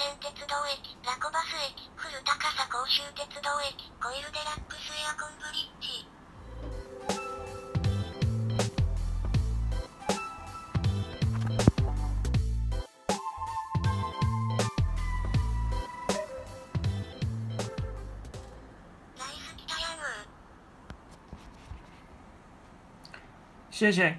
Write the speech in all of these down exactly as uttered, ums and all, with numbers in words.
線鉄道駅、ラコバス駅、古高さ甲州鉄道駅、コイルデラックスエアコンブリッジ。ライス北ヤヌー。 谢谢。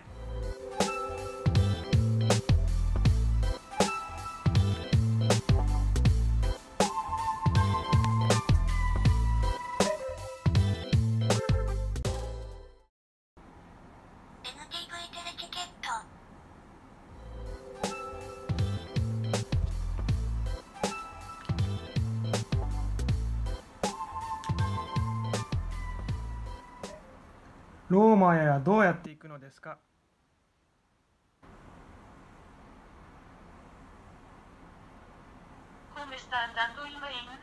エヌティーブイ テレチケット。 ローマへはどうやって行くのですか？ Come sta andando il Maine?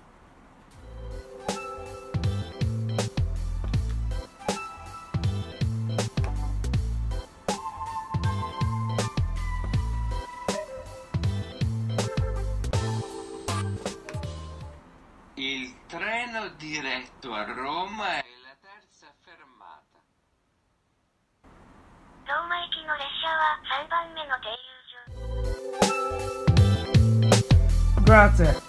Il treno diretto a Roma è la terza fermata. ローマ行きの列車はさんばんめの停留所。 Grazie。